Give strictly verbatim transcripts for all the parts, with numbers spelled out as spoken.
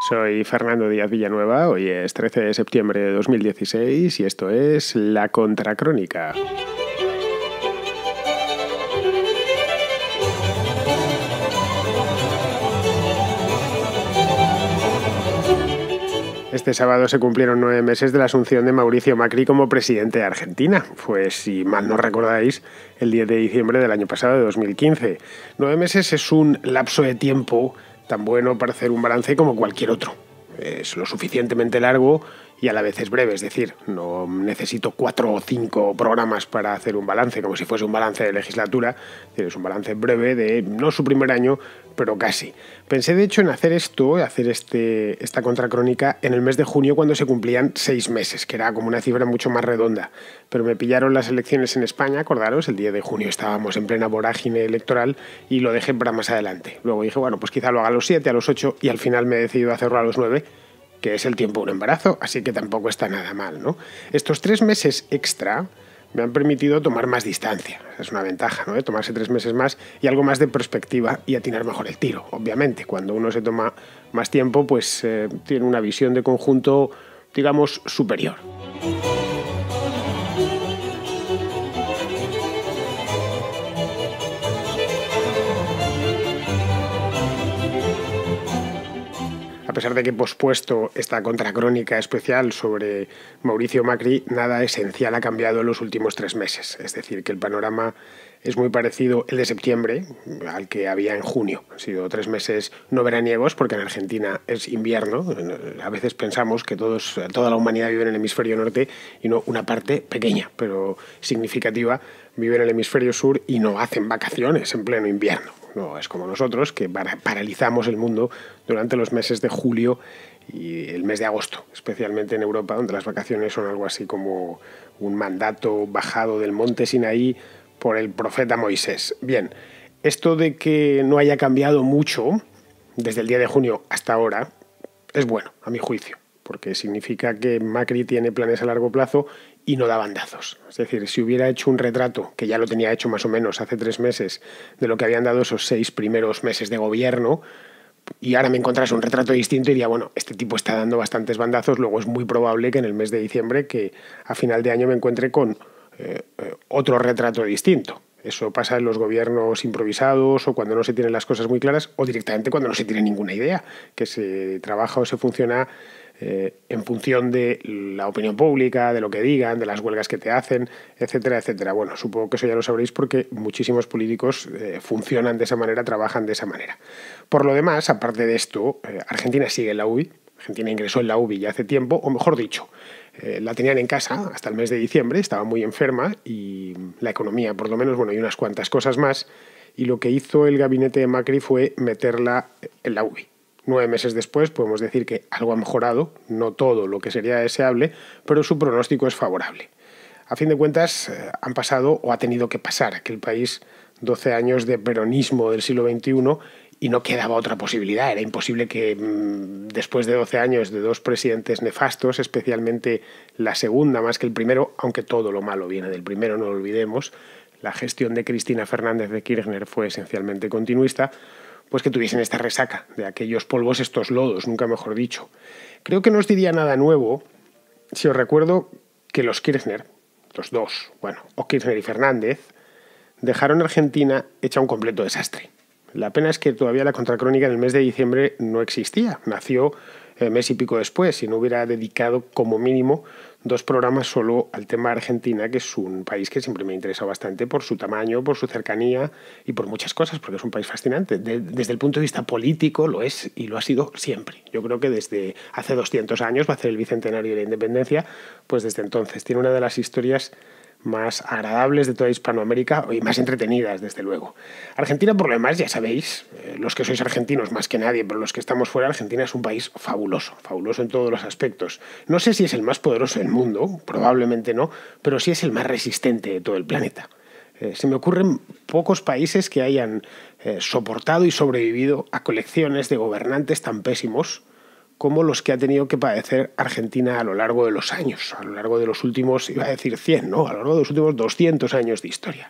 Soy Fernando Díaz Villanueva, hoy es trece de septiembre de dos mil dieciséis y esto es La Contracrónica. Este sábado se cumplieron nueve meses de la asunción de Mauricio Macri como presidente de Argentina. Pues, si mal no recordáis, el diez de diciembre del año pasado, de dos mil quince. Nueve meses es un lapso de tiempo tan bueno para hacer un balance como cualquier otro. Es lo suficientemente largo y a la vez es breve, es decir, no necesito cuatro o cinco programas para hacer un balance, como si fuese un balance de legislatura. Es un balance breve de, no su primer año, pero casi. Pensé de hecho en hacer esto, hacer este, esta contracrónica en el mes de junio, cuando se cumplían seis meses, que era como una cifra mucho más redonda. Pero me pillaron las elecciones en España, acordaros, el diez de junio estábamos en plena vorágine electoral y lo dejé para más adelante. Luego dije, bueno, pues quizá lo haga a los siete, a los ocho y al final me he decidido hacerlo a los nueve, que es el tiempo de un embarazo, así que tampoco está nada mal, ¿no? Estos tres meses extra me han permitido tomar más distancia. Es una ventaja, ¿no? De tomarse tres meses más y algo más de perspectiva y atinar mejor el tiro. Obviamente, cuando uno se toma más tiempo, pues eh, tiene una visión de conjunto, digamos, superior. A pesar de que he pospuesto esta contracrónica especial sobre Mauricio Macri, nada esencial ha cambiado en los últimos tres meses. Es decir, que el panorama es muy parecido el de septiembre al que había en junio. Han sido tres meses no veraniegos, porque en Argentina es invierno. A veces pensamos que todos, toda la humanidad vive en el hemisferio norte y no una parte pequeña, pero significativa, vive en el hemisferio sur y no hacen vacaciones en pleno invierno. No es como nosotros, que paralizamos el mundo durante los meses de julio y el mes de agosto, especialmente en Europa, donde las vacaciones son algo así como un mandato bajado del monte Sinaí por el profeta Moisés. Bien, esto de que no haya cambiado mucho desde el diez de junio hasta ahora es bueno, a mi juicio, porque significa que Macri tiene planes a largo plazo y no da bandazos. Es decir, si hubiera hecho un retrato, que ya lo tenía hecho más o menos hace tres meses, de lo que habían dado esos seis primeros meses de gobierno, y ahora me encontrase un retrato distinto, diría, bueno, este tipo está dando bastantes bandazos, luego es muy probable que en el mes de diciembre, que a final de año me encuentre con eh, eh, otro retrato distinto. Eso pasa en los gobiernos improvisados o cuando no se tienen las cosas muy claras o directamente cuando no se tiene ninguna idea, que se trabaja o se funciona eh, en función de la opinión pública, de lo que digan, de las huelgas que te hacen, etcétera, etcétera. Bueno, supongo que eso ya lo sabréis porque muchísimos políticos eh, funcionan de esa manera, trabajan de esa manera. Por lo demás, aparte de esto, eh, Argentina sigue en la U B I. Argentina ingresó en la U B I ya hace tiempo, o mejor dicho, eh, la tenían en casa hasta el mes de diciembre, estaba muy enferma y la economía, por lo menos, bueno, y unas cuantas cosas más, y lo que hizo el gabinete de Macri fue meterla en la U B I. Nueve meses después podemos decir que algo ha mejorado, no todo lo que sería deseable, pero su pronóstico es favorable. A fin de cuentas, eh, han pasado o ha tenido que pasar aquel país doce años de peronismo del siglo veintiuno y no quedaba otra posibilidad. Era imposible que mmm, después de doce años de dos presidentes nefastos, especialmente la segunda más que el primero, aunque todo lo malo viene del primero, no lo olvidemos, la gestión de Cristina Fernández de Kirchner fue esencialmente continuista, pues que tuviesen esta resaca de aquellos polvos, estos lodos, nunca mejor dicho. Creo que no os diría nada nuevo si os recuerdo que los Kirchner, los dos, bueno, o Kirchner y Fernández, dejaron a Argentina hecha un completo desastre. La pena es que todavía la contracrónica en el mes de diciembre no existía. Nació eh, mes y pico después y no hubiera dedicado como mínimo dos programas solo al tema Argentina, que es un país que siempre me ha interesado bastante por su tamaño, por su cercanía y por muchas cosas, porque es un país fascinante. De, desde el punto de vista político lo es y lo ha sido siempre. Yo creo que desde hace doscientos años, va a ser el bicentenario de la independencia, pues desde entonces tiene una de las historias más agradables de toda Hispanoamérica y más entretenidas, desde luego. Argentina, por lo demás, ya sabéis, eh, los que sois argentinos más que nadie, pero los que estamos fuera, Argentina es un país fabuloso, fabuloso en todos los aspectos. No sé si es el más poderoso del mundo, probablemente no, pero sí es el más resistente de todo el planeta. Eh, se me ocurren pocos países que hayan eh, soportado y sobrevivido a colecciones de gobernantes tan pésimos como los que ha tenido que padecer Argentina a lo largo de los años, a lo largo de los últimos, iba a decir cien, ¿no? A lo largo de los últimos doscientos años de historia.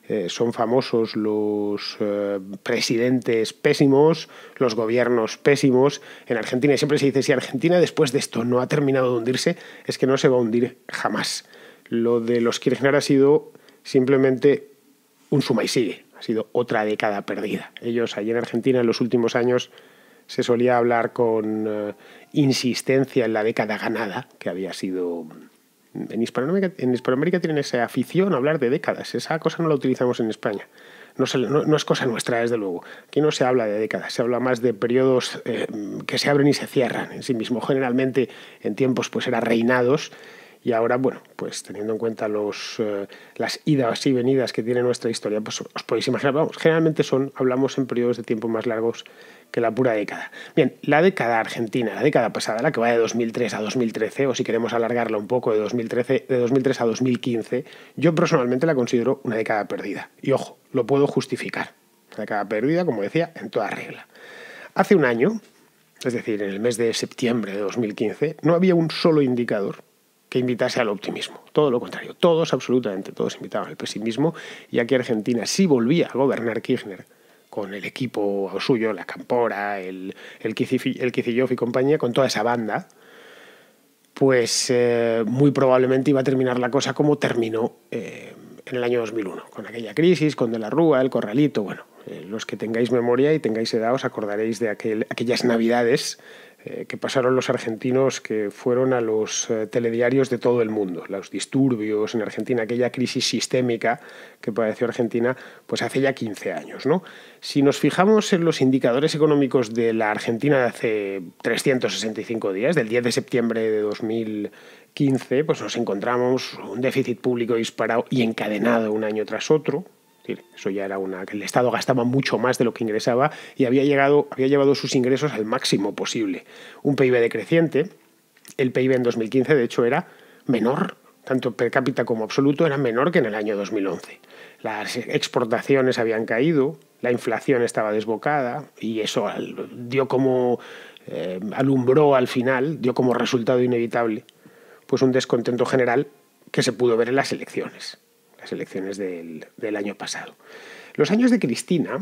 Eh, son famosos los eh, presidentes pésimos, los gobiernos pésimos. En Argentina siempre se dice, si Argentina después de esto no ha terminado de hundirse, es que no se va a hundir jamás. Lo de los Kirchner ha sido simplemente un suma y sigue, ha sido otra década perdida. Ellos allí en Argentina en los últimos años se solía hablar con eh, insistencia en la década ganada, que había sido... En Hispanoamérica, en Hispanoamérica tienen esa afición a hablar de décadas. Esa cosa no la utilizamos en España. No, se, no, no es cosa nuestra, desde luego. Aquí no se habla de décadas, se habla más de periodos eh, que se abren y se cierran en sí mismo. Generalmente en tiempos pues eran reinados y ahora, bueno, pues teniendo en cuenta los, eh, las idas y venidas que tiene nuestra historia, pues os podéis imaginar, vamos, generalmente son, hablamos en periodos de tiempo más largos que la pura década. Bien, la década argentina, la década pasada, la que va de dos mil tres a dos mil trece, o si queremos alargarla un poco de dos mil trece, de dos mil tres a dos mil quince, yo personalmente la considero una década perdida. Y ojo, lo puedo justificar. Una década perdida, como decía, en toda regla. Hace un año, es decir, en el mes de septiembre de dos mil quince, no había un solo indicador que invitase al optimismo. Todo lo contrario, todos, absolutamente todos invitaban al pesimismo, y aquí Argentina sí volvía a gobernar Kirchner con el equipo suyo, la Cámpora, el, el, el Kicillof y compañía, con toda esa banda, pues eh, muy probablemente iba a terminar la cosa como terminó eh, en el año dos mil uno, con aquella crisis, con De la Rúa, el Corralito. Bueno, eh, los que tengáis memoria y tengáis edad os acordaréis de aquel, aquellas navidades eh, que pasaron los argentinos, que fueron a los eh, telediarios de todo el mundo. Los disturbios en Argentina, aquella crisis sistémica que padeció Argentina, pues hace ya quince años, ¿no? Si nos fijamos en los indicadores económicos de la Argentina de hace trescientos sesenta y cinco días, del diez de septiembre de dos mil quince, pues nos encontramos un déficit público disparado y encadenado un año tras otro. Eso ya era una... que el Estado gastaba mucho más de lo que ingresaba y había, llegado, había llevado sus ingresos al máximo posible. Un P I B decreciente. El P I B en dos mil quince, de hecho, era menor, tanto per cápita como absoluto, era menor que en el año dos mil once. Las exportaciones habían caído, la inflación estaba desbocada y eso dio como... Eh, alumbró al final, dio como resultado inevitable pues un descontento general que se pudo ver en las elecciones. Las elecciones del, del año pasado. Los años de Cristina,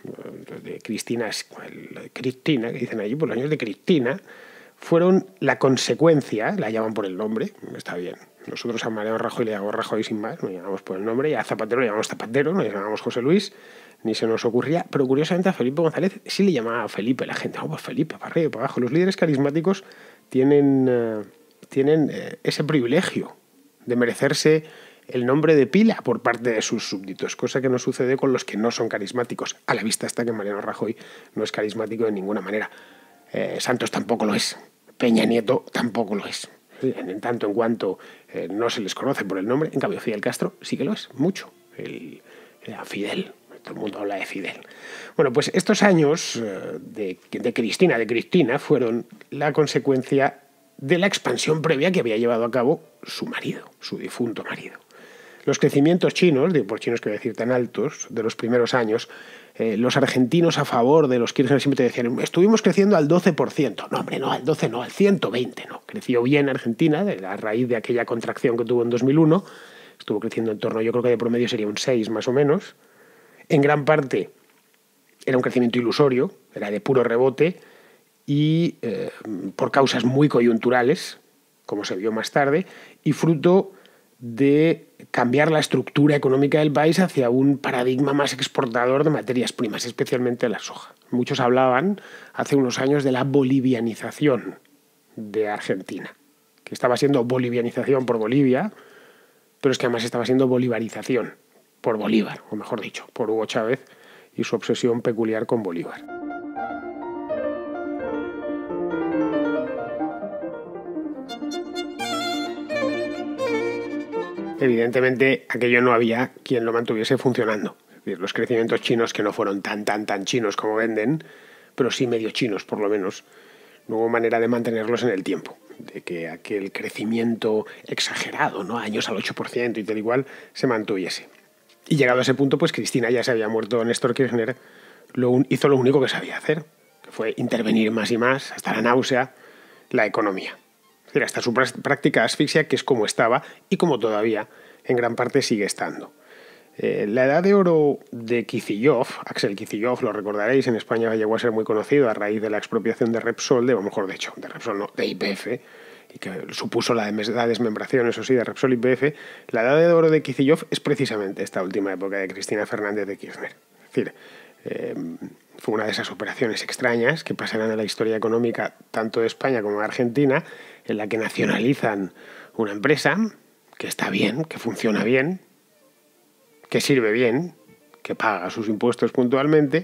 de Cristina, Cristina, que dicen allí, pues los años de Cristina fueron la consecuencia, la llaman por el nombre, está bien. Nosotros a Mariano Rajoy le llamamos Rajoy sin más, nos llamamos por el nombre, y a Zapatero le llamamos Zapatero, no le llamamos José Luis, ni se nos ocurría, pero curiosamente a Felipe González sí le llamaba Felipe, la gente, oh, pues Felipe, para arriba y para abajo. Los líderes carismáticos tienen, uh, tienen uh, ese privilegio de merecerse el nombre de pila por parte de sus súbditos, cosa que no sucede con los que no son carismáticos. A la vista está que Mariano Rajoy no es carismático de ninguna manera. Eh, Santos tampoco lo es. Peña Nieto tampoco lo es. En tanto en cuanto eh, no se les conoce por el nombre, en cambio Fidel Castro sí que lo es, mucho. El, el Fidel, todo el mundo habla de Fidel. Bueno, pues estos años eh, de, de Cristina, de Cristina, fueron la consecuencia de la expansión previa que había llevado a cabo su marido, su difunto marido. Los crecimientos chinos, de por chinos quiero decir tan altos, de los primeros años, eh, los argentinos a favor de los Kirchner siempre te decían, estuvimos creciendo al doce por ciento. No, hombre, no, al doce no, al ciento veinte no. Creció bien Argentina, de la raíz de aquella contracción que tuvo en dos mil uno, estuvo creciendo en torno, yo creo que de promedio sería un seis más o menos. En gran parte era un crecimiento ilusorio, era de puro rebote y eh, por causas muy coyunturales, como se vio más tarde, y fruto de cambiar la estructura económica del país hacia un paradigma más exportador de materias primas, especialmente la soja. Muchos hablaban hace unos años de la bolivianización de Argentina, que estaba siendo bolivianización por Bolivia, pero es que además estaba siendo bolivarización por Bolívar, o mejor dicho, por Hugo Chávez y su obsesión peculiar con Bolívar. Evidentemente, aquello no había quien lo mantuviese funcionando. Es decir, los crecimientos chinos, que no fueron tan, tan, tan chinos como venden, pero sí medio chinos por lo menos, no hubo manera de mantenerlos en el tiempo, de que aquel crecimiento exagerado, ¿no?, años al ocho por ciento y tal igual, se mantuviese. Y llegado a ese punto, pues Cristina ya se había muerto, Néstor Kirchner lo, hizo lo único que sabía hacer, que fue intervenir más y más, hasta la náusea, la economía. Es decir, hasta su práctica asfixia, que es como estaba y como todavía en gran parte sigue estando. Eh, la edad de oro de Kicillof, Axel Kicillof, lo recordaréis, en España llegó a ser muy conocido a raíz de la expropiación de Repsol, de, o mejor de hecho, de Repsol no, de Y P F, y que supuso la, la desmembración, eso sí, de Repsol y Y P F. La edad de oro de Kicillof es precisamente esta última época de Cristina Fernández de Kirchner. Es decir, eh, fue una de esas operaciones extrañas que pasarán a la historia económica tanto de España como de Argentina, en la que nacionalizan una empresa que está bien, que funciona bien, que sirve bien, que paga sus impuestos puntualmente,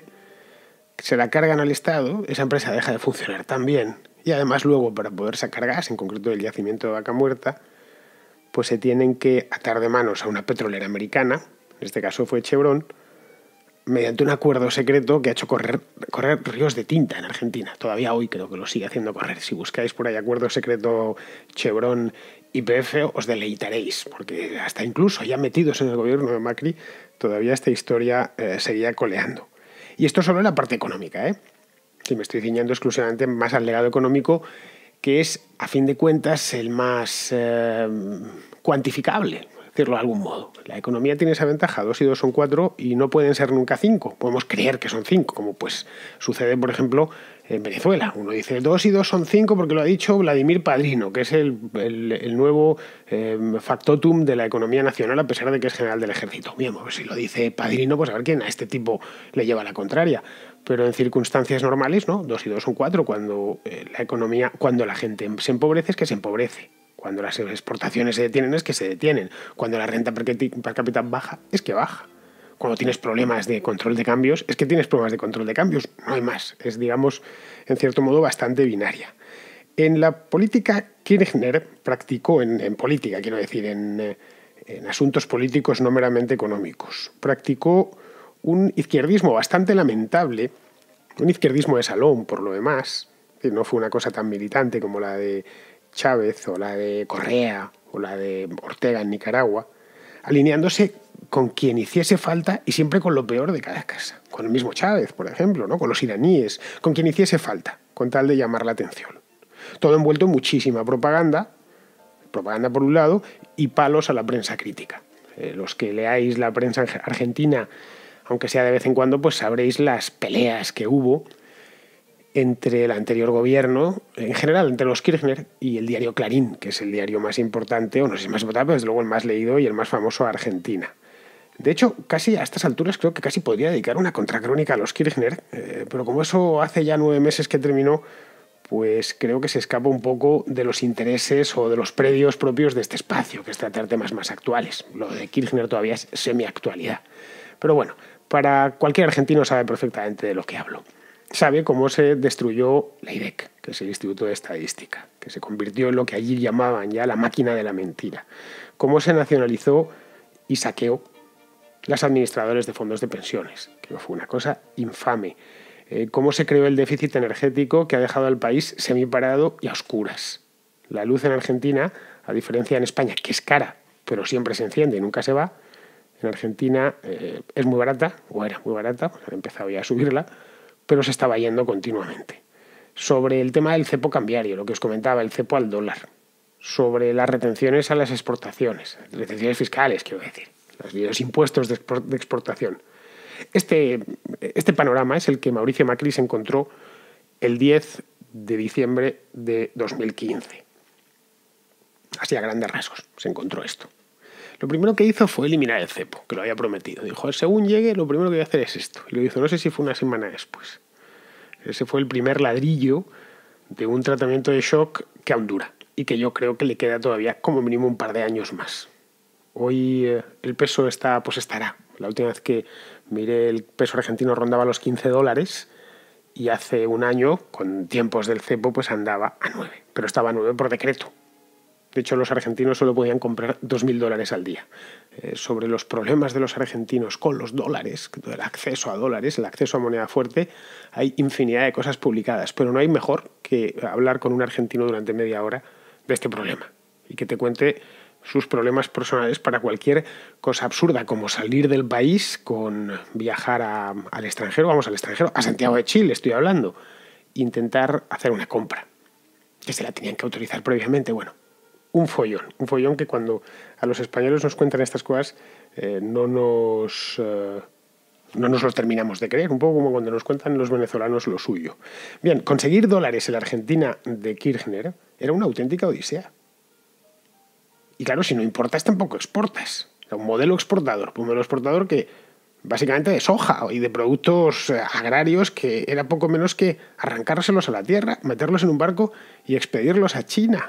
se la cargan al Estado, esa empresa deja de funcionar tan bien, y además luego para poder sacar gas, en concreto del yacimiento de Vaca Muerta, pues se tienen que atar de manos a una petrolera americana, en este caso fue Chevron, mediante un acuerdo secreto que ha hecho correr, correr ríos de tinta en Argentina. Todavía hoy creo que lo sigue haciendo correr. Si buscáis por ahí acuerdo secreto Chevron Y P F os deleitaréis, porque hasta incluso ya metidos en el gobierno de Macri, todavía esta historia eh, seguía coleando. Y esto solo en la parte económica, ¿eh? Si me estoy ciñendo exclusivamente más al legado económico, que es, a fin de cuentas, el más eh, cuantificable, decirlo de algún modo. La economía tiene esa ventaja, dos y dos son cuatro y no pueden ser nunca cinco. Podemos creer que son cinco, como pues sucede, por ejemplo, en Venezuela. Uno dice dos y dos son cinco porque lo ha dicho Vladimir Padrino, que es el, el, el nuevo eh, factotum de la economía nacional, a pesar de que es general del ejército. Bien, pues si lo dice Padrino, pues a ver quién a este tipo le lleva la contraria. Pero en circunstancias normales, ¿no? Dos y dos son cuatro. Cuando eh, la economía, cuando la gente se empobrece, es que se empobrece. Cuando las exportaciones se detienen, es que se detienen. Cuando la renta per cápita baja, es que baja. Cuando tienes problemas de control de cambios, es que tienes problemas de control de cambios. No hay más. Es, digamos, en cierto modo, bastante binaria. En la política, Kirchner practicó, en, en política, quiero decir, en, en asuntos políticos no meramente económicos, practicó un izquierdismo bastante lamentable, un izquierdismo de salón, por lo demás, que no fue una cosa tan militante como la de Chávez o la de Correa o la de Ortega en Nicaragua, alineándose con quien hiciese falta y siempre con lo peor de cada casa. Con el mismo Chávez, por ejemplo, ¿no? Con los iraníes, con quien hiciese falta, con tal de llamar la atención. Todo envuelto en muchísima propaganda, propaganda por un lado, y palos a la prensa crítica. Eh, los que leáis la prensa argentina, aunque sea de vez en cuando, pues sabréis las peleas que hubo entre el anterior gobierno, en general entre los Kirchner y el diario Clarín, que es el diario más importante, o no sé si más importante, pero desde luego el más leído y el más famoso de Argentina. De hecho, casi a estas alturas creo que casi podría dedicar una contracrónica a los Kirchner, eh, pero como eso hace ya nueve meses que terminó, pues creo que se escapa un poco de los intereses o de los predios propios de este espacio, que es tratar temas más actuales. Lo de Kirchner todavía es semi-actualidad. Pero bueno, para cualquier argentino sabe perfectamente de lo que hablo. Sabe cómo se destruyó la I D E C, que es el Instituto de Estadística, que se convirtió en lo que allí llamaban ya la máquina de la mentira. Cómo se nacionalizó y saqueó las administradores de fondos de pensiones, que fue una cosa infame. Eh, cómo se creó el déficit energético que ha dejado al país semiparado y a oscuras. La luz en Argentina, a diferencia en España, que es cara, pero siempre se enciende y nunca se va, en Argentina eh, es muy barata, o era muy barata, pues han empezado ya a subirla, pero se estaba yendo continuamente. Sobre el tema del cepo cambiario, lo que os comentaba, el cepo al dólar. Sobre las retenciones a las exportaciones, retenciones fiscales, quiero decir, los impuestos de exportación. Este, este panorama es el que Mauricio Macri se encontró el diez de diciembre de dos mil quince. Así a grandes rasgos se encontró esto. Lo primero que hizo fue eliminar el cepo, que lo había prometido. Dijo, según llegue, lo primero que voy a hacer es esto. Y lo hizo, no sé si fue una semana después. Ese fue el primer ladrillo de un tratamiento de shock que aún dura y que yo creo que le queda todavía como mínimo un par de años más. Hoy eh, el peso está, pues estará. La última vez que miré el peso argentino rondaba los quince dólares y hace un año, con tiempos del cepo, pues andaba a nueve. Pero estaba a nueve por decreto. De hecho, los argentinos solo podían comprar dos mil dólares al día. Eh, sobre los problemas de los argentinos con los dólares, el acceso a dólares, el acceso a moneda fuerte, hay infinidad de cosas publicadas, pero no hay mejor que hablar con un argentino durante media hora de este problema y que te cuente sus problemas personales para cualquier cosa absurda, como salir del país con viajar a, al extranjero, vamos al extranjero, a Santiago de Chile estoy hablando, intentar hacer una compra, que se la tenían que autorizar previamente, bueno. Un follón, un follón que cuando a los españoles nos cuentan estas cosas eh, no nos... Eh, no nos los terminamos de creer, un poco como cuando nos cuentan los venezolanos lo suyo. Bien, conseguir dólares en la Argentina de Kirchner era una auténtica odisea. Y claro, si no importas, tampoco exportas. Era un modelo exportador, un modelo exportador que básicamente de soja y de productos agrarios que era poco menos que arrancárselos a la tierra, meterlos en un barco y expedirlos a China.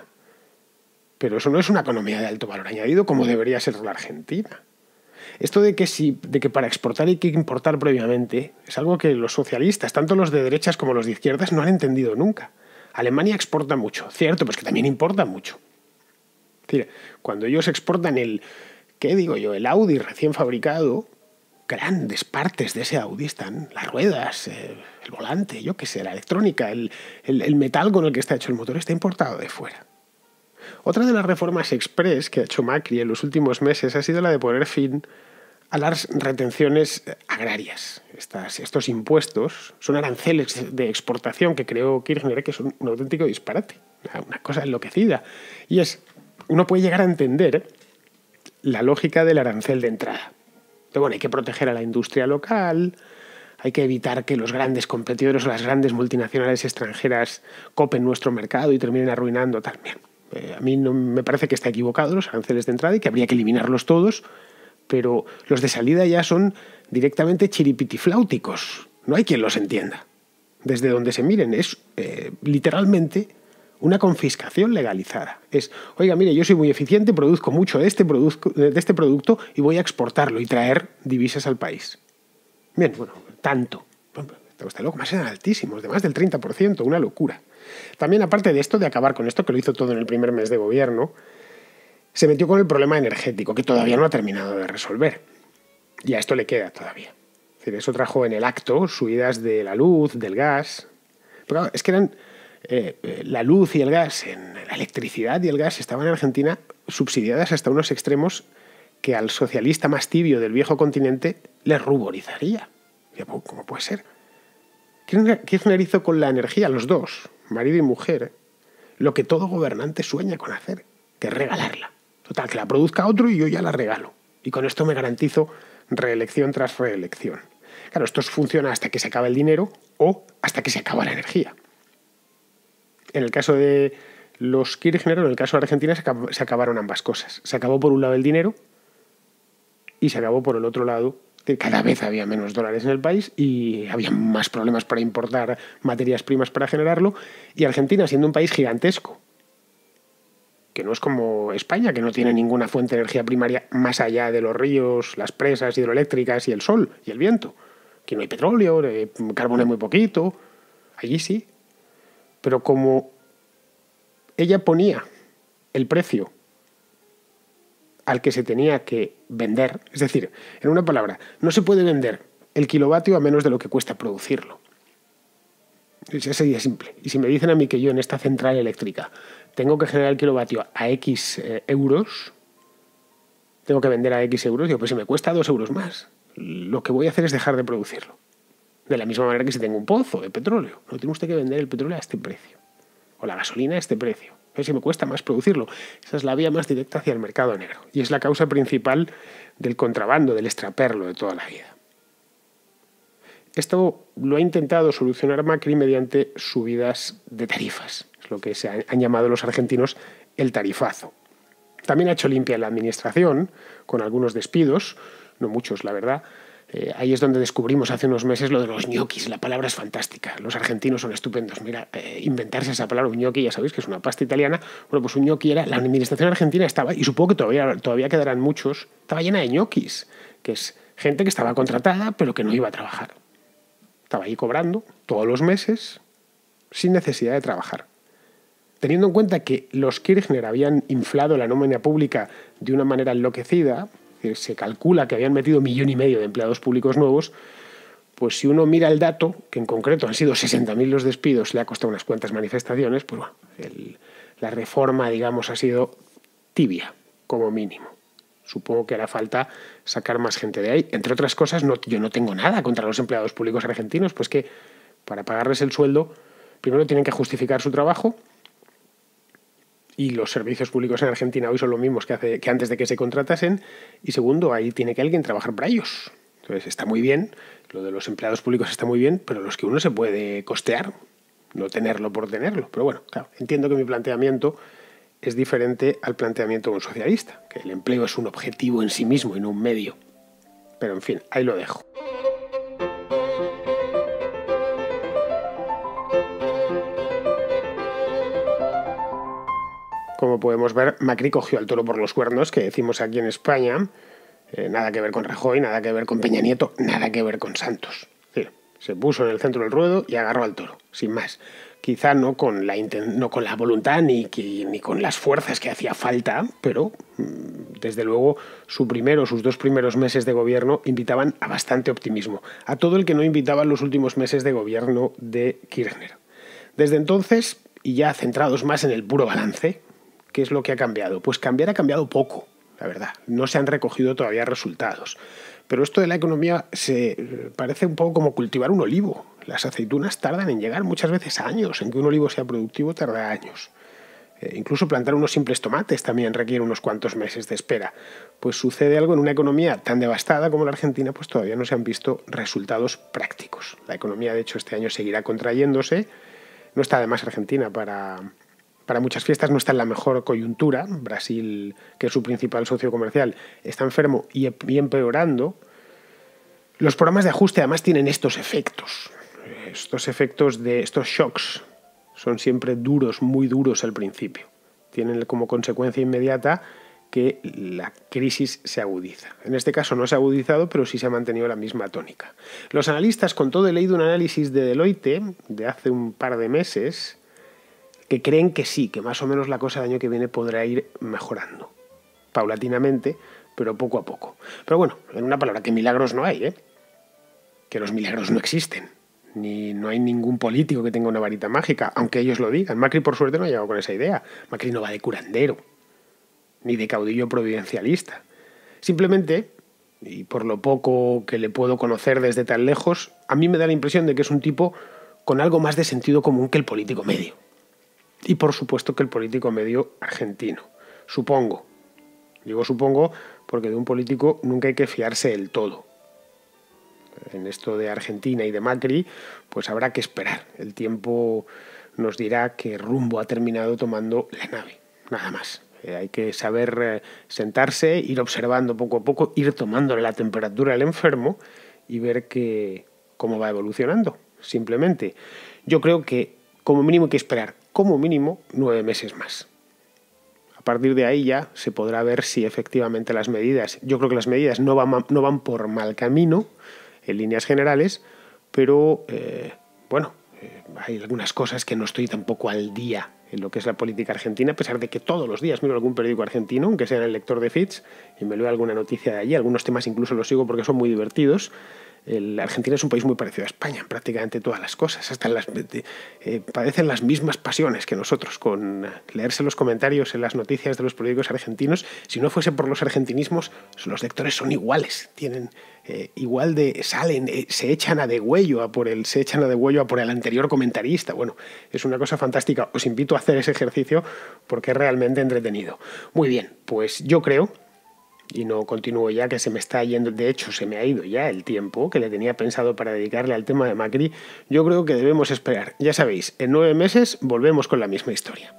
Pero eso no es una economía de alto valor añadido como debería ser la Argentina. Esto de que, si, de que para exportar hay que importar previamente es algo que los socialistas, tanto los de derechas como los de izquierdas, no han entendido nunca. Alemania exporta mucho, cierto, pero es que también importa mucho. Es decir, cuando ellos exportan el, ¿qué digo yo?, el Audi recién fabricado, grandes partes de ese Audi están, las ruedas, eh, el volante, yo qué sé, la electrónica, el, el, el metal con el que está hecho el motor está importado de fuera. Otra de las reformas express que ha hecho Macri en los últimos meses ha sido la de poner fin a las retenciones agrarias. Estas, estos impuestos son aranceles de exportación que creó Kirchner, que son un auténtico disparate, una cosa enloquecida. Y es, uno puede llegar a entender la lógica del arancel de entrada. Pero bueno, hay que proteger a la industria local, hay que evitar que los grandes competidores o las grandes multinacionales extranjeras copen nuestro mercado y terminen arruinando tal. Bien, eh, a mí no me parece que está equivocado los aranceles de entrada y que habría que eliminarlos todos, pero los de salida ya son directamente chiripitifláuticos. No hay quien los entienda. Desde donde se miren, es eh, literalmente una confiscación legalizada. Es, oiga, mire, yo soy muy eficiente, produzco mucho de este, produzco, de este producto y voy a exportarlo y traer divisas al país. Bien, bueno, tanto. Está loco, más eran altísimos, de más del treinta por ciento, una locura. También, aparte de esto, de acabar con esto, que lo hizo todo en el primer mes de gobierno, se metió con el problema energético, que todavía no ha terminado de resolver. Y a esto le queda todavía. Es decir, eso trajo en el acto subidas de la luz, del gas. Pero claro, es que eran eh, la luz y el gas, en la electricidad y el gas estaban en Argentina subsidiadas hasta unos extremos que al socialista más tibio del viejo continente le ruborizaría. ¿Cómo puede ser? Kirchner hizo con la energía, los dos, marido y mujer, lo que todo gobernante sueña con hacer, que es regalarla. Total, que la produzca otro y yo ya la regalo. Y con esto me garantizo reelección tras reelección. Claro, esto funciona hasta que se acaba el dinero o hasta que se acaba la energía. En el caso de los Kirchner, en el caso de Argentina, se, acab- se acabaron ambas cosas. Se acabó por un lado el dinero y se acabó por el otro lado que cada vez había menos dólares en el país y había más problemas para importar materias primas para generarlo. Y Argentina, siendo un país gigantesco, que no es como España, que no tiene ninguna fuente de energía primaria más allá de los ríos, las presas hidroeléctricas y el sol y el viento. Aquí no hay petróleo, eh, carbón hay muy poquito, allí sí. Pero como ella ponía el precio al que se tenía que vender, es decir, en una palabra, no se puede vender el kilovatio a menos de lo que cuesta producirlo. Es así de simple. Y si me dicen a mí que yo en esta central eléctrica tengo que generar el kilovatio a X eh, euros, tengo que vender a X euros, digo, pues si me cuesta dos euros más, lo que voy a hacer es dejar de producirlo. De la misma manera que si tengo un pozo de petróleo, no tiene usted que vender el petróleo a este precio, o la gasolina a este precio. Pero si me cuesta más producirlo, esa es la vía más directa hacia el mercado negro. Y es la causa principal del contrabando, del extraperlo de toda la vida. Esto lo ha intentado solucionar Macri mediante subidas de tarifas. Es lo que se han llamado los argentinos el tarifazo. También ha hecho limpia la administración, con algunos despidos, no muchos, la verdad. Eh, ahí es donde descubrimos hace unos meses lo de los ñoquis. La palabra es fantástica. Los argentinos son estupendos. Mira, eh, inventarse esa palabra, un ñoqui, ya sabéis que es una pasta italiana. Bueno, pues un ñoqui era... La administración argentina estaba, y supongo que todavía, todavía quedarán muchos, estaba llena de ñoquis, que es gente que estaba contratada pero que no iba a trabajar. Estaba ahí cobrando todos los meses sin necesidad de trabajar. Teniendo en cuenta que los Kirchner habían inflado la nómina pública de una manera enloquecida, se calcula que habían metido millón y medio de empleados públicos nuevos, pues si uno mira el dato, que en concreto han sido sesenta mil los despidos, le ha costado unas cuantas manifestaciones, pues bueno, el, la reforma, digamos, ha sido tibia, como mínimo. Supongo que hará falta sacar más gente de ahí. Entre otras cosas, no, yo no tengo nada contra los empleados públicos argentinos, pues que para pagarles el sueldo, primero tienen que justificar su trabajo y los servicios públicos en Argentina hoy son los mismos que, hace, que antes de que se contratasen. Y segundo, ahí tiene que alguien trabajar para ellos. Entonces está muy bien, lo de los empleados públicos está muy bien, pero los que uno se puede costear, no tenerlo por tenerlo. Pero bueno, claro, entiendo que mi planteamiento es diferente al planteamiento de un socialista, que el empleo es un objetivo en sí mismo y no un medio. Pero en fin, ahí lo dejo. Como podemos ver, Macri cogió al toro por los cuernos, que decimos aquí en España. Eh, nada que ver con Rajoy, nada que ver con Peña Nieto, nada que ver con Santos. Sí, se puso en el centro del ruedo y agarró al toro, sin más. Quizá no con la, no con la voluntad ni, que, ni con las fuerzas que hacía falta, pero desde luego su primero, sus dos primeros meses de gobierno invitaban a bastante optimismo, a todo el que no invitaba en los últimos meses de gobierno de Kirchner. Desde entonces, y ya centrados más en el puro balance, ¿qué es lo que ha cambiado? Pues cambiar ha cambiado poco, la verdad. No se han recogido todavía resultados. Pero esto de la economía se parece un poco como cultivar un olivo. Las aceitunas tardan en llegar muchas veces años. En que un olivo sea productivo tarda años. Eh, incluso plantar unos simples tomates también requiere unos cuantos meses de espera. Pues sucede algo en una economía tan devastada como la Argentina, pues todavía no se han visto resultados prácticos. La economía, de hecho, este año seguirá contrayéndose. No está además Argentina para... Para muchas fiestas no está en la mejor coyuntura. Brasil, que es su principal socio comercial, está enfermo y empeorando. Los programas de ajuste además tienen estos efectos. Estos efectos de estos shocks son siempre duros, muy duros al principio. Tienen como consecuencia inmediata que la crisis se agudiza. En este caso no se ha agudizado, pero sí se ha mantenido la misma tónica. Los analistas, con todo, he leído un análisis de Deloitte de hace un par de meses, que creen que sí, que más o menos la cosa del año que viene podrá ir mejorando, paulatinamente, pero poco a poco. Pero bueno, en una palabra, que milagros no hay, ¿eh? Que los milagros no existen, ni no hay ningún político que tenga una varita mágica, aunque ellos lo digan. Macri, por suerte, no ha llegado con esa idea. Macri no va de curandero, ni de caudillo providencialista. Simplemente, y por lo poco que le puedo conocer desde tan lejos, a mí me da la impresión de que es un tipo con algo más de sentido común que el político medio. Y por supuesto que el político medio argentino. Supongo. Digo supongo porque de un político nunca hay que fiarse del todo. En esto de Argentina y de Macri, pues habrá que esperar. El tiempo nos dirá qué rumbo ha terminado tomando la nave. Nada más. Eh, hay que saber eh, sentarse, ir observando poco a poco, ir tomándole la temperatura al enfermo y ver que, cómo va evolucionando. Simplemente. Yo creo que como mínimo hay que esperar, como mínimo, nueve meses más. A partir de ahí ya se podrá ver si efectivamente las medidas, yo creo que las medidas no van, no van por mal camino, en líneas generales, pero eh, bueno, eh, hay algunas cosas que no estoy tampoco al día en lo que es la política argentina, a pesar de que todos los días miro algún periódico argentino, aunque sea en el lector de feeds, y me leo alguna noticia de allí, algunos temas incluso los sigo porque son muy divertidos. El Argentina es un país muy parecido a España en prácticamente todas las cosas, hasta las, eh, padecen las mismas pasiones que nosotros con leerse los comentarios en las noticias de los periódicos argentinos. Si no fuese por los argentinismos, los lectores son iguales, tienen eh, igual de salen, eh, se echan a degüello a por el, se echan a degüello a por el anterior comentarista. Bueno, es una cosa fantástica. Os invito a hacer ese ejercicio porque es realmente entretenido. Muy bien, pues yo creo, y no continúo ya, que se me está yendo, de hecho se me ha ido ya el tiempo que le tenía pensado para dedicarle al tema de Macri. Yo creo que debemos esperar. Ya sabéis, en nueve meses volvemos con la misma historia.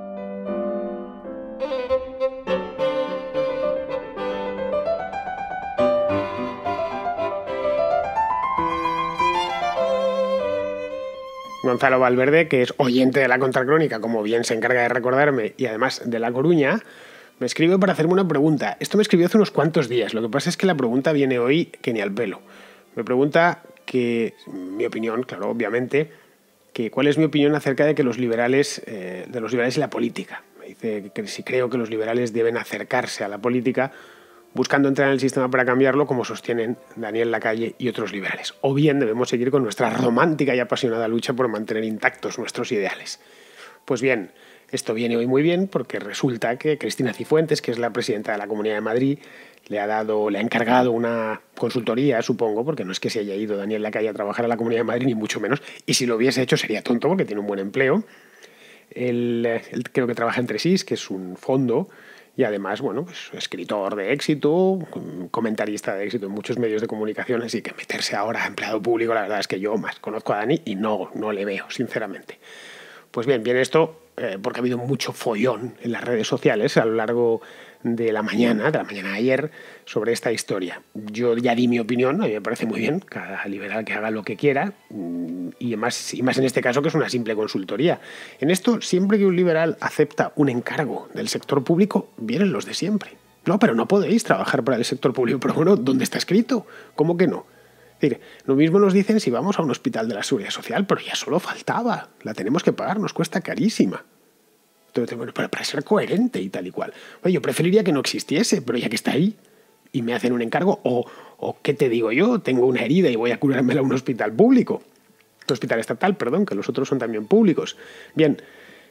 Gonzalo Valverde, que es oyente de la Contracrónica, como bien se encarga de recordarme, y además de La Coruña, me escribe para hacerme una pregunta. Esto me escribió hace unos cuantos días. Lo que pasa es que la pregunta viene hoy que ni al pelo. Me pregunta que, mi opinión, claro, obviamente, que cuál es mi opinión acerca de que los liberales, eh, de los liberales y la política. Me dice que si creo que los liberales deben acercarse a la política buscando entrar en el sistema para cambiarlo, como sostienen Daniel Lacalle y otros liberales. O bien debemos seguir con nuestra romántica y apasionada lucha por mantener intactos nuestros ideales. Pues bien, esto viene hoy muy bien porque resulta que Cristina Cifuentes, que es la presidenta de la Comunidad de Madrid, le ha dado, le ha encargado una consultoría, supongo, porque no es que se haya ido Daniel Lacalle a trabajar a la Comunidad de Madrid, ni mucho menos, y si lo hubiese hecho sería tonto porque tiene un buen empleo. Él, él creo que trabaja en Tresís, que es un fondo, y además, bueno, pues escritor de éxito, comentarista de éxito en muchos medios de comunicación, así que meterse ahora a empleado público, la verdad es que yo más conozco a Dani y no, no le veo, sinceramente. Pues bien, viene esto eh, porque ha habido mucho follón en las redes sociales a lo largo de la mañana, de la mañana de ayer, sobre esta historia. Yo ya di mi opinión, a mí me parece muy bien, cada liberal que haga lo que quiera, y más, y más en este caso que es una simple consultoría. En esto, siempre que un liberal acepta un encargo del sector público, vienen los de siempre. No, pero no podéis trabajar para el sector público. Pero bueno, ¿dónde está escrito? ¿Cómo que no? Es decir, lo mismo nos dicen si vamos a un hospital de la Seguridad Social, pero ya solo faltaba. La tenemos que pagar, nos cuesta carísima. Entonces, bueno, para, para ser coherente y tal y cual. Oye, yo preferiría que no existiese, pero ya que está ahí y me hacen un encargo, o, o ¿qué te digo yo? Tengo una herida y voy a curármela a un hospital público. Un hospital estatal, perdón, que los otros son también públicos. Bien,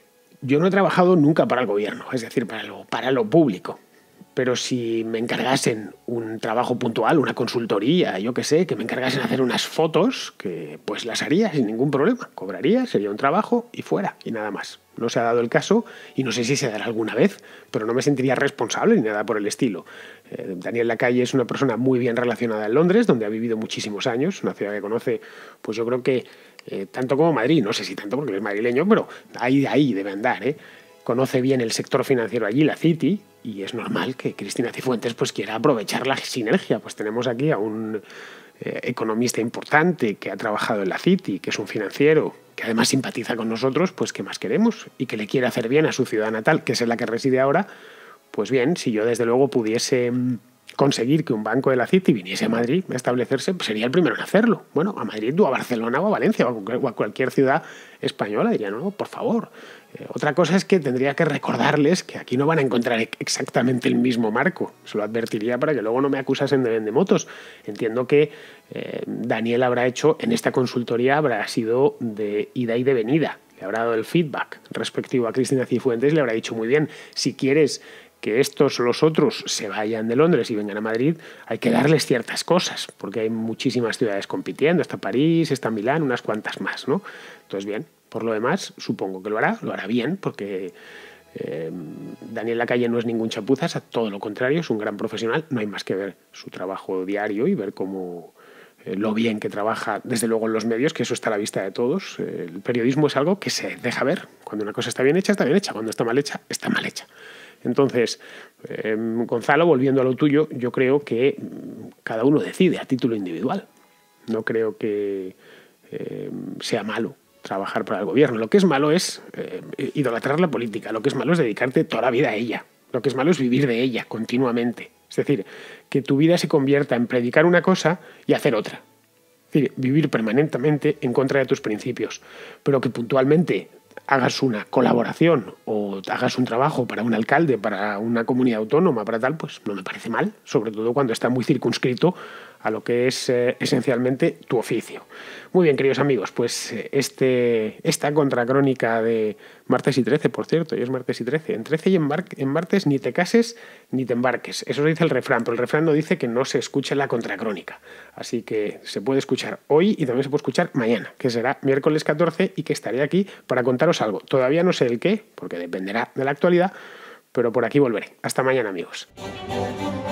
yo no he trabajado nunca para el gobierno, es decir, para lo, para lo público. Pero si me encargasen un trabajo puntual, una consultoría, yo qué sé, que me encargasen hacer unas fotos, que pues las haría sin ningún problema. Cobraría, sería un trabajo y fuera, y nada más. No se ha dado el caso y no sé si se dará alguna vez, pero no me sentiría responsable ni nada por el estilo. Eh, Daniel Lacalle es una persona muy bien relacionada en Londres, donde ha vivido muchísimos años, una ciudad que conoce, pues yo creo que eh, tanto como Madrid, no sé si tanto porque es madrileño, pero ahí, ahí debe andar, ¿eh? Conoce bien el sector financiero allí, la Citi, y es normal que Cristina Cifuentes pues quiera aprovechar la sinergia. Pues tenemos aquí a un eh, economista importante que ha trabajado en la Citi, que es un financiero, que además simpatiza con nosotros, pues ¿qué más queremos? Y que le quiere hacer bien a su ciudad natal, que es en la que reside ahora. Pues bien, si yo desde luego pudiese conseguir que un banco de la Citi viniese a Madrid a establecerse, pues sería el primero en hacerlo. Bueno, a Madrid o a Barcelona o a Valencia o a cualquier ciudad española diría, no, no, por favor. Eh, otra cosa es que tendría que recordarles que aquí no van a encontrar exactamente el mismo marco. Se lo advertiría para que luego no me acusasen de vendemotos. Entiendo que eh, Daniel habrá hecho, en esta consultoría habrá sido de ida y de venida. Le habrá dado el feedback respectivo a Cristina Cifuentes, le habrá dicho muy bien, si quieres que estos, los otros, se vayan de Londres y vengan a Madrid, hay que darles ciertas cosas, porque hay muchísimas ciudades compitiendo, está París, está Milán, unas cuantas más, ¿no? Entonces, bien, por lo demás, supongo que lo hará, lo hará bien, porque eh, Daniel Lacalle no es ningún chapuzas, a todo lo contrario, es un gran profesional, no hay más que ver su trabajo diario y ver cómo eh, lo bien que trabaja, desde luego en los medios, que eso está a la vista de todos. Eh, el periodismo es algo que se deja ver, cuando una cosa está bien hecha, está bien hecha, cuando está mal hecha, está mal hecha. Entonces, eh, Gonzalo, volviendo a lo tuyo, yo creo que cada uno decide a título individual. No creo que eh, sea malo trabajar para el gobierno. Lo que es malo es eh, idolatrar la política. Lo que es malo es dedicarte toda la vida a ella. Lo que es malo es vivir de ella continuamente. Es decir, que tu vida se convierta en predicar una cosa y hacer otra. Es decir, vivir permanentemente en contra de tus principios. Pero que puntualmente hagas una colaboración o hagas un trabajo para un alcalde, para una comunidad autónoma, para tal, pues no me parece mal, sobre todo cuando está muy circunscrito a lo que es eh, esencialmente tu oficio. Muy bien, queridos amigos, pues este, esta contracrónica de martes y trece, por cierto, hoy es martes y trece, en trece y en, mar, en martes ni te cases ni te embarques. Eso dice el refrán, pero el refrán no dice que no se escuche la contracrónica. Así que se puede escuchar hoy y también se puede escuchar mañana, que será miércoles catorce y que estaré aquí para contaros algo. Todavía no sé el qué, porque dependerá de la actualidad, pero por aquí volveré. Hasta mañana, amigos.